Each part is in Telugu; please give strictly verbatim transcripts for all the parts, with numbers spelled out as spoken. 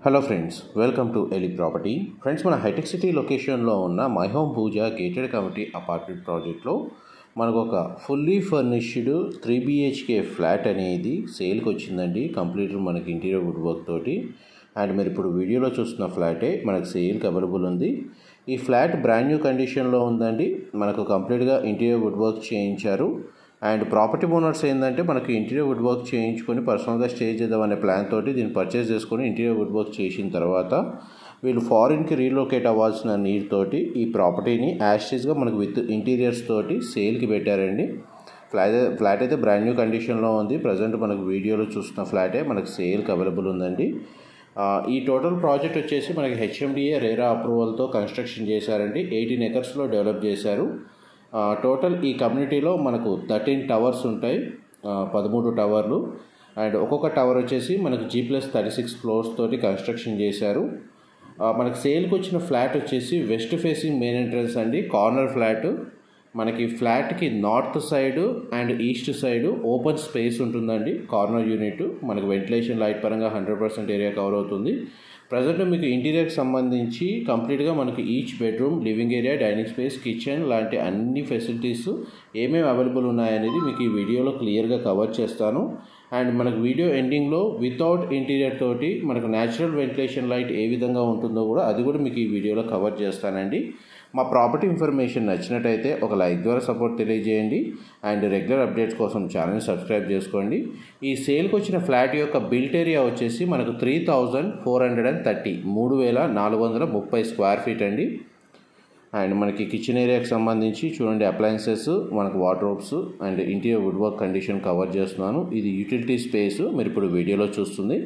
హలో ఫ్రెండ్స్, వెల్కమ్ టు ఎలి ప్రాపర్టీ. ఫ్రెండ్స్, మన హైటెక్ సిటీ లొకేషన్లో ఉన్న my home Pooja gated community apartment ప్రాజెక్ట్లో మనకు ఒక fully furnished three BHK flat అనేది సేల్కి వచ్చిందండి. కంప్లీట్ మనకి ఇంటీరియర్ వుడ్ వర్క్ తోటి. అండ్ మీరు ఇప్పుడు వీడియోలో చూస్తున్న ఫ్లాటే మనకు సేల్కి అవైలబుల్ ఉంది. ఈ ఫ్లాట్ బ్రాండ్ న్యూ కండిషన్లో ఉందండి. మనకు కంప్లీట్గా ఇంటీరియర్ వుడ్ వర్క్ చేయించారు. అండ్ ప్రాపర్టీ ఓనర్స్ ఏంటంటే మనకి ఇంటీరియర్ వుడ్ వర్క్ చేయించుకొని పర్సనల్గా స్టే చేద్దామనే ప్లాన్ తోటి దీన్ని పర్చేస్ చేసుకొని ఇంటీరియర్ వుడ్ వర్క్ చేసిన తర్వాత వీళ్ళు ఫారిన్కి రీలొకేట్ అవ్వాల్సిన నీడ్ తోటి ఈ ప్రాపర్టీని యాస్టీస్గా మనకు విత్ ఇంటీరియర్స్ తోటి సేల్కి పెట్టారండి. ఫ్లాట్ ఫ్లాట్ అయితే బ్రాండ్ న్యూ కండిషన్లో ఉంది. ప్రజెంట్ మనకు వీడియోలో చూస్తున్న ఫ్లాటే మనకు సేల్కి అవైలబుల్ ఉందండి. ఈ టోటల్ ప్రాజెక్ట్ వచ్చేసి మనకి హెచ్ఎండిఏ రేరా అప్రూవల్తో కన్స్ట్రక్షన్ చేశారండి. ఎయిటీన్ ఎకర్స్లో డెవలప్ చేశారు. టోటల్ ఈ కమ్యూనిటీలో మనకు థర్టీన్ టవర్స్ ఉంటాయి, పదమూడు టవర్లు. అండ్ ఒక్కొక్క టవర్ వచ్చేసి మనకు G plus thirty six floors తోటి కన్స్ట్రక్షన్ చేశారు. మనకు సేల్కి వచ్చిన ఫ్లాట్ వచ్చేసి వెస్ట్ ఫేసింగ్ మెయిన్ ఎంట్రన్స్ అండి. కార్నర్ ఫ్లాట్ మనకి ఫ్లాట్కి north side and east side open space ఉంటుందండి. కార్నర్ యూనిట్ మనకు వెంటిలేషన్ లైట్ పరంగా హండ్రెడ్ పర్సెంట్ ఏరియా కవర్ అవుతుంది. ప్రజెంట్ మీకు ఇంటీరియర్కి సంబంధించి కంప్లీట్గా మనకి each bedroom, living area, dining space, kitchen లాంటి అన్ని ఫెసిలిటీస్ ఏమేమి అవైలబుల్ ఉన్నాయనేది మీకు ఈ వీడియోలో క్లియర్గా కవర్ చేస్తాను. అండ్ మనకు వీడియో ఎండింగ్లో వితౌట్ ఇంటీరియర్ తోటి మనకు న్యాచురల్ వెంటిలేషన్ లైట్ ఏ విధంగా ఉంటుందో కూడా అది కూడా మీకు ఈ వీడియోలో కవర్ చేస్తానండి. మా ప్రాపర్టీ ఇన్ఫర్మేషన్ నచ్చినట్టయితే ఒక లైక్ ద్వారా సపోర్ట్ తెలియజేయండి. అండ్ రెగ్యులర్ అప్డేట్స్ కోసం ఛానల్ని సబ్స్క్రైబ్ చేసుకోండి. ఈ సేల్కి వచ్చిన ఫ్లాట్ యొక్క బిల్ట్ ఏరియా వచ్చేసి మనకు three thousand four hundred and thirty మూడు వేల నాలుగు వందల ముప్పై స్క్వేర్ ఫీట్ అండి. అండ్ మనకి కిచెన్ ఏరియాకి సంబంధించి చూడండి, అప్లయన్సెస్, మనకు wardrobes and interior wood work condition cover చేస్తున్నాను. ఇది యూటిలిటీ స్పేస్ మీరు ఇప్పుడు వీడియోలో చూస్తుంది.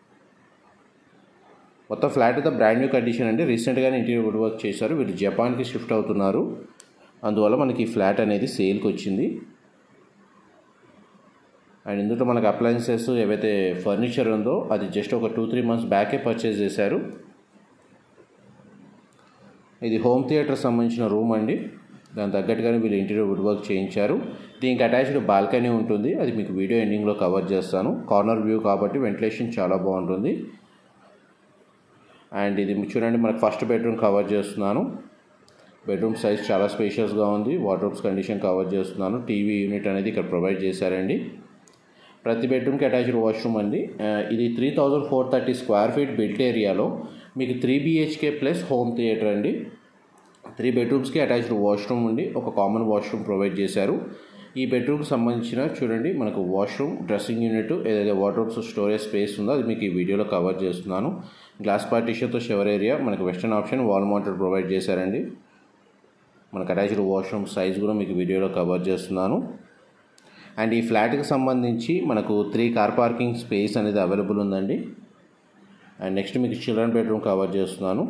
మొత్తం ఫ్లాట్ అయితే బ్రాండ్ న్యూ కండిషన్ అండి. రీసెంట్గానే ఇంటీరియర్ వుడ్ వర్క్ చేశారు. వీళ్ళు జపాన్కి షిఫ్ట్ అవుతున్నారు. అందువల్ల మనకి ఈ ఫ్లాట్ అనేది సేల్కి వచ్చింది. అండ్ ఇందులో మనకు అప్లయన్సెస్ ఏవైతే ఫర్నిచర్ ఉందో అది జస్ట్ ఒక టూ త్రీ మంత్స్ బ్యాకే పర్చేస్ చేశారు. ఇది హోమ్ థియేటర్ సంబంధించిన రూమ్ అండి. దాని తగ్గట్టుగానే వీళ్ళు ఇంటీరియర్ వుడ్ వర్క్ చేయించారు. దీనికి అటాచ్డ్ బాల్కనీ ఉంటుంది. అది మీకు వీడియో ఎండింగ్లో కవర్ చేస్తాను. కార్నర్ వ్యూ కాబట్టి వెంటిలేషన్ చాలా బాగుంటుంది. అండ్ ఇది చూడండి, మనకు ఫస్ట్ బెడ్రూమ్ కవర్ చేస్తున్నాను. బెడ్రూమ్ సైజ్ చాలా స్పేషియస్గా ఉంది. వార్డ్రోబ్స్ కండిషన్ కవర్ చేస్తున్నాను. టీవీ యూనిట్ అనేది ఇక్కడ ప్రొవైడ్ చేశారండి. ప్రతి బెడ్రూమ్కి అటాచ్డ్ వాష్రూమ్ అండి. ఇది three thousand four thirty square feet built ఏరియాలో మీకు three BHK plus home theatre అండి. త్రీ బెడ్రూమ్స్కి అటాచ్డ్ వాష్రూమ్ ఉండి ఒక కామన్ వాష్రూమ్ ప్రొవైడ్ చేశారు. ఈ బెడ్రూమ్కి సంబంధించిన చూడండి మనకు వాష్రూమ్, డ్రెస్సింగ్ యూనిట్, ఏదైతే వార్డ్రోబ్స్ స్టోరేజ్ స్పేస్ ఉందో అది మీకు ఈ వీడియోలో కవర్ చేస్తున్నాను. గ్లాస్ పార్టీషన్తో షవర్ ఏరియా, మనకు western option, wall mounted provide చేశారండి. మనకు అటాచ్డ్ వాష్రూమ్ సైజ్ కూడా మీకు వీడియోలో కవర్ చేస్తున్నాను. అండ్ ఈ ఫ్లాట్కి సంబంధించి మనకు త్రీ కార్ పార్కింగ్ స్పేస్ అనేది అవైలబుల్ ఉందండి. అండ్ నెక్స్ట్ మీకు చిల్డ్రన్ బెడ్రూమ్ కవర్ చేస్తున్నాను.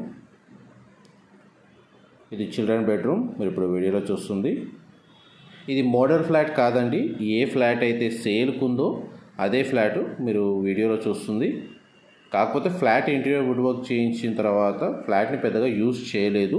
ఇది చిల్డ్రన్ బెడ్రూమ్ మీరు ఇప్పుడు వీడియోలో చూస్తుంది. ఇది మోడల్ ఫ్లాట్ కాదండి. ఏ ఫ్లాట్ అయితే సేల్కు ఉందో అదే ఫ్లాట్ మీరు వీడియోలో చూస్తుంది. కాకపోతే ఫ్లాట్ ఇంటీరియర్ వుడ్ వర్క్ చేయించిన తర్వాత ఫ్లాట్ని పెద్దగా యూజ్ చేయలేదు.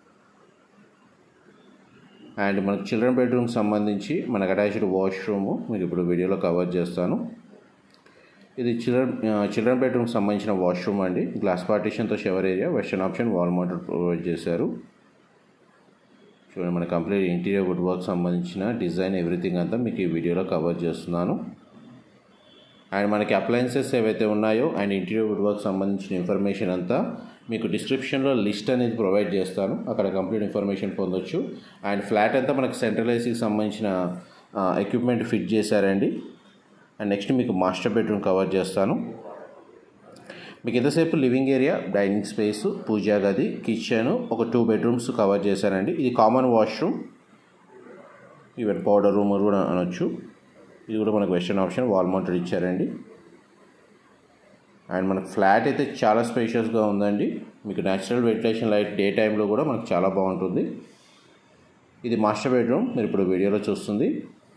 అండ్ మనకు చిల్డ్రన్ బెడ్రూమ్కి సంబంధించి మనకు అటాచ్డ్ వాష్రూము మీకు ఇప్పుడు వీడియోలో కవర్ చేస్తాను. ఇది చిల్డ్రన్ చిల్డ్రన్ బెడ్రూమ్కి సంబంధించిన వాష్రూమ్ అండి. గ్లాస్ పార్టీషన్తో shower area, western option, wall mounted provide చేశారు. చూడండి, మన కంప్లీట్ ఇంటీరియర్ వుడ్ వర్క్ సంబంధించిన డిజైన్ ఎవ్రీథింగ్ అంతా మీకు ఈ వీడియోలో కవర్ చేస్తున్నాను. అండ్ మనకి అప్లయన్సెస్ ఏవైతే ఉన్నాయో అండ్ ఇంటీరియర్ వుడ్ వర్క్ సంబంధించిన ఇన్ఫర్మేషన్ అంతా మీకు డిస్క్రిప్షన్లో లిస్ట్ అనేది ప్రొవైడ్ చేస్తాను. అక్కడ కంప్లీట్ ఇన్ఫర్మేషన్ పొందొచ్చు. అండ్ ఫ్లాట్ అంతా మనకి సెంట్రల్ ఏసీకి సంబంధించిన ఎక్విప్మెంట్ ఫిట్ చేశారండి. అండ్ నెక్స్ట్ మీకు మాస్టర్ బెడ్రూమ్ కవర్ చేస్తాను. మీకు ఎంతసేపు living area, dining space, puja గది, కిచెన్, ఒక టూ బెడ్రూమ్స్ కవర్ చేశారండి. ఇది common washroom, even powder room కూడా అనొచ్చు. ఇది కూడా మనకు వెస్టర్న్ ఆప్షన్, వాల్ మౌంటెడ్ ఇచ్చారండి. అండ్ మనకు ఫ్లాట్ అయితే చాలా స్పేషియస్గా ఉందండి. మీకు న్యాచురల్ వెంటిలేషన్ లైట్ డే టైంలో కూడా మనకు చాలా బాగుంటుంది. ఇది మాస్టర్ బెడ్రూమ్ మీరు ఇప్పుడు వీడియోలో చూస్తుంది.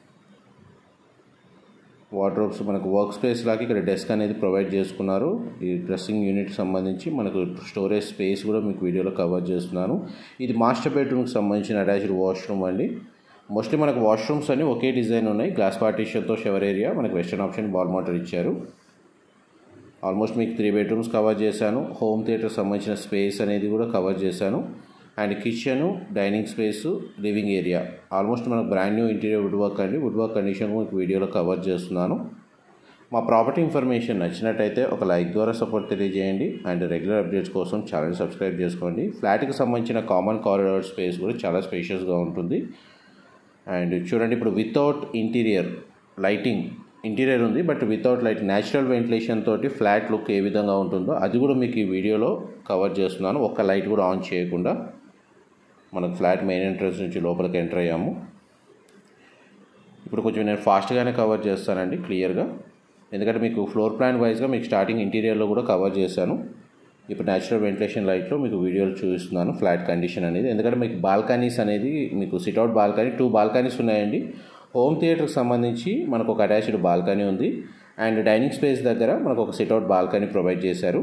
వార్డ్రోబ్స్ మనకు వర్క్ స్పేస్ లాగా ఇక్కడ డెస్క్ అనేది ప్రొవైడ్ చేసుకున్నారు. ఈ డ్రెస్సింగ్ యూనిట్ సంబంధించి మనకు స్టోరేజ్ స్పేస్ కూడా మీకు వీడియోలో కవర్ చేస్తున్నాను. ఇది మాస్టర్ బెడ్రూమ్కి సంబంధించిన అటాచ్డ్ వాష్రూమ్ అండి. మోస్ట్లీ మనకు వాష్రూమ్స్ అన్ని ఒకే డిజైన్ ఉన్నాయి. గ్లాస్ పార్టీషన్తో షవర్ ఏరియా, మనకు వెస్టర్న్ ఆప్షన్, వాల్ మౌంటెడ్ ఇచ్చారు. ఆల్మోస్ట్ మీకు త్రీ బెడ్రూమ్స్ కవర్ చేశాను. హోమ్ థియేటర్ సంబంధించిన స్పేస్ అనేది కూడా కవర్ చేశాను. And kitchen, dining space, living area almost మనకు brand new interior wood work అండి. వుడ్ వర్క్ కండిషన్ మీకు వీడియోలో కవర్ చేస్తున్నాను. మా ప్రాపర్టీ ఇన్ఫర్మేషన్ నచ్చినట్టయితే ఒక లైక్ ద్వారా సపోర్ట్ తెలియజేయండి. అండ్ రెగ్యులర్ అప్డేట్స్ కోసం ఛానల్ సబ్స్క్రైబ్ చేసుకోండి. ఫ్లాట్కి సంబంధించిన కామన్ కారిడార్ స్పేస్ కూడా చాలా స్పేషియస్గా ఉంటుంది. అండ్ చూడండి, ఇప్పుడు వితౌట్ ఇంటీరియర్ లైటింగ్ ఇంటీరియర్ ఉంది, but without light natural ventilation తోటి ఫ్లాట్ లుక్ ఏ విధంగా ఉంటుందో అది కూడా మీకు ఈ వీడియోలో కవర్ చేస్తున్నాను. ఒక్క లైట్ కూడా ఆన్ చేయకుండా మనకు ఫ్లాట్ మెయిన్ ఎంట్రన్స్ నుంచి లోపలికి ఎంటర్ అయ్యాము. ఇప్పుడు కొంచెం నేను ఫాస్ట్గానే కవర్ చేస్తానండి క్లియర్గా, ఎందుకంటే మీకు ఫ్లోర్ ప్లాన్ వైజ్గా మీకు స్టార్టింగ్ ఇంటీరియర్లో కూడా కవర్ చేశాను. ఇప్పుడు న్యాచురల్ వెంటిలేషన్ లైట్లో మీకు వీడియోలు చూపిస్తున్నాను ఫ్లాట్ కండిషన్ అనేది. ఎందుకంటే మీకు బాల్కనీస్ అనేది మీకు సిట్అవుట్ బాల్కనీ టూ బాల్కనీస్ ఉన్నాయండి. హోమ్ థియేటర్కి సంబంధించి మనకు ఒక అటాచ్డ్ బాల్కనీ ఉంది. అండ్ డైనింగ్ స్పేస్ దగ్గర మనకు ఒక సిట్అవుట్ బాల్కనీ ప్రొవైడ్ చేశారు.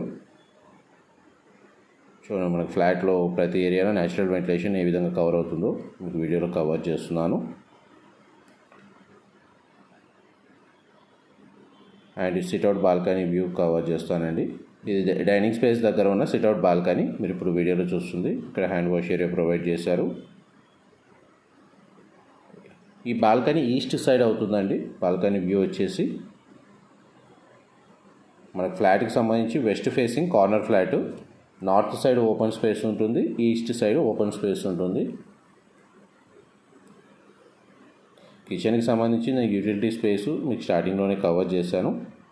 చూడండి, మనకు ఫ్లాట్లో ప్రతి ఏరియాలో న్యాచురల్ వెంటిలేషన్ ఏ విధంగా కవర్ అవుతుందో మీకు వీడియోలో కవర్ చేస్తున్నాను. And sitout balcony view cover చేస్తానండి. ఇది డైనింగ్ స్పేస్ దగ్గర ఉన్న సిట్అవుట్ బాల్కనీ మీరు ఇప్పుడు వీడియోలో చూస్తుంది. ఇక్కడ హ్యాండ్ వాష్ ఏరియా ప్రొవైడ్ చేశారు. ఈ బాల్కనీ ఈస్ట్ సైడ్ అవుతుందండి. బాల్కనీ వ్యూ వచ్చేసి మనకు ఫ్లాట్కి సంబంధించి west facing corner flat. North side open space ఉంటుంది, ఈస్ట్ సైడ్ ఓపెన్ స్పేస్ ఉంటుంది. కిచెన్కి సంబంధించి నేను యూటిలిటీ స్పేసు మీకు స్టార్టింగ్లోనే కవర్ చేశాను.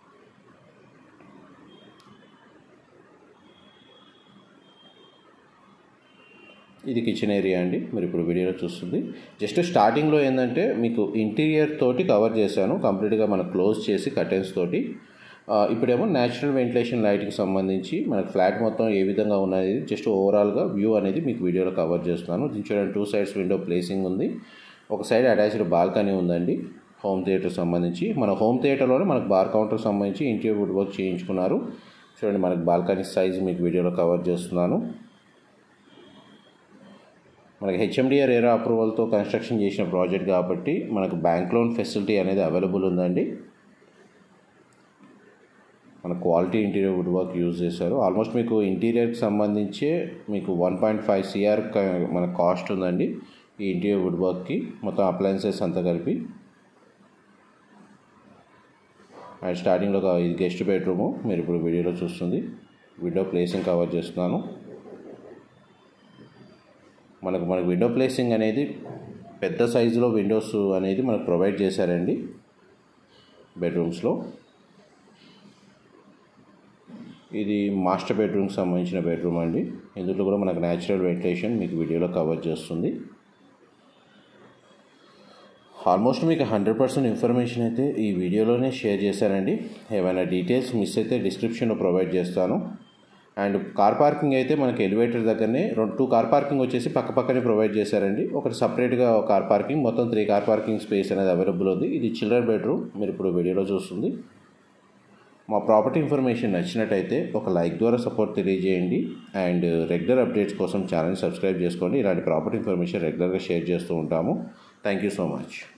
ఇది కిచెన్ ఏరియా అండి, మీరు ఇప్పుడు వీడియోలో చూస్తుంది. జస్ట్ స్టార్టింగ్లో ఏంటంటే మీకు ఇంటీరియర్ తోటి కవర్ చేశాను కంప్లీట్గా, మనం క్లోజ్ చేసి కర్టెన్స్ తోటి. ఇప్పుడేమో న్యాచురల్ వెంటిలేషన్ లైట్కి సంబంధించి మనకు ఫ్లాట్ మొత్తం ఏ విధంగా ఉన్నది జస్ట్ ఓవరాల్గా వ్యూ అనేది మీకు వీడియోలో కవర్ చేస్తున్నాను. దీని చూడండి, టూ సైడ్స్ విండో ప్లేసింగ్ ఉంది. ఒక సైడ్ అటాచ్డ్ బాల్కనీ ఉందండి హోమ్ థియేటర్ సంబంధించి. మన హోమ్ థియేటర్లోనే మనకు బార్ కౌంటర్ సంబంధించి ఇంటీరియర్ వుడ్ వర్క్ చేయించుకున్నారు. చూడండి, మనకు బాల్కనీ సైజ్ మీకు వీడియోలో కవర్ చేస్తున్నాను. మనకి హెచ్ఎండిఆర్ ఏరా అప్రూవల్తో కన్స్ట్రక్షన్ చేసిన ప్రాజెక్ట్ కాబట్టి మనకు బ్యాంక్ లోన్ ఫెసిలిటీ అనేది అవైలబుల్ ఉందండి. మన quality interior wood work use చేశారు. ఆల్మోస్ట్ మీకు ఇంటీరియర్కి సంబంధించే మీకు వన్ పాయింట్ ఫైవ్ సిఆర్ మన కాస్ట్ ఉందండి ఈ ఇంటీరియర్ వుడ్ వర్క్కి, మొత్తం అప్లయన్సెస్ అంతా కలిపి. అండ్ స్టార్టింగ్లో ఇది గెస్ట్ బెడ్రూము మీరు ఇప్పుడు వీడియోలో చూస్తుంది. విండో ప్లేసింగ్ కవర్ చేస్తున్నాను. మనకు మనకు విండో ప్లేసింగ్ అనేది పెద్ద సైజులో విండోస్ అనేది మనకు ప్రొవైడ్ చేశారండి బెడ్రూమ్స్లో. ఇది మాస్టర్ బెడ్రూమ్కి సంబంధించిన బెడ్రూమ్ అండి. ఇందులో కూడా మనకు న్యాచురల్ వెంటిలేషన్ మీకు వీడియోలో కవర్ చేస్తుంది. ఆల్మోస్ట్ మీకు హండ్రెడ్ పర్సెంట్ ఇన్ఫర్మేషన్ అయితే ఈ వీడియోలోనే షేర్ చేశానండి. ఏమైనా డీటెయిల్స్ మిస్ అయితే డిస్క్రిప్షన్లో ప్రొవైడ్ చేస్తాను. అండ్ కార్ పార్కింగ్ అయితే మనకి ఎలివేటర్ దగ్గరనే రెండు టూ కార్ పార్కింగ్ వచ్చేసి పక్క పక్కనే ప్రొవైడ్ చేశారండి. ఒకటి సపరేట్గా కార్ పార్కింగ్, మొత్తం త్రీ కార్ పార్కింగ్ స్పేస్ అనేది అవైలబుల్ ఉంది. ఇది చిల్డ్రన్ బెడ్రూమ్ మీరు ఇప్పుడు వీడియోలో చూస్తుంది. మా ప్రాపర్టీ ఇన్ఫర్మేషన్ నచ్చినట్టయితే ఒక లైక్ ద్వారా సపోర్ట్ తెలియజేయండి. అండ్ రెగ్యులర్ అప్డేట్స్ కోసం ఛానల్ సబ్స్క్రైబ్ చేసుకోండి. ఇలాంటి ప్రాపర్టీ ఇన్ఫర్మేషన్ రెగ్యులర్గా షేర్ చేస్తూ ఉంటాము. Thank you so much.